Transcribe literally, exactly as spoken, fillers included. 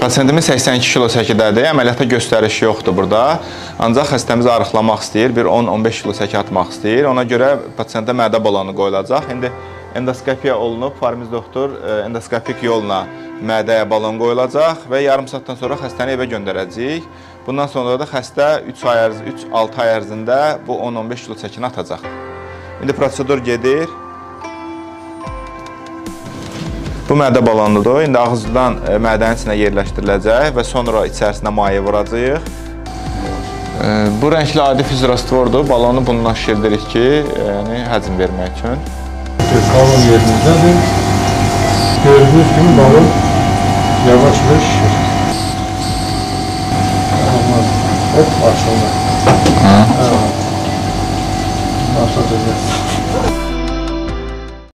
Pasiyentimiz səksən iki kilo çəkidədir. Əməliyyata göstəriş yoxdur burada. Ancaq xəstəmiz arıqlamaq istəyir. Bir on on beş kilo çəki atmaq istəyir. Ona görə pasiyentə mədə balonu qoyulacaq. İndi endoskopiya olunub. Farmiz doktor endoskopik yolla mədəyə balon qoyulacaq və yarım saatdan sonra xəstəni evə göndərəcəyik. Bundan sonra da xəstə üç altı ay ərzində bu on on beş kilo çəkini atacaq. İndi prosedur gedir. Bu mədə balonudur. İndi ağızdan mədənin içinə yerləşdiriləcək və sonra içərisinə maye vuracağıq. Bu rəngli adi fizrastvordur. Balonu bununla şişirdirik ki, yəni həcm vermək üçün. Balon yerimizdədir. Gördüyünüz kimi balon yavaş-yavaş şişir. Hop, açıldı. Başlayacağız.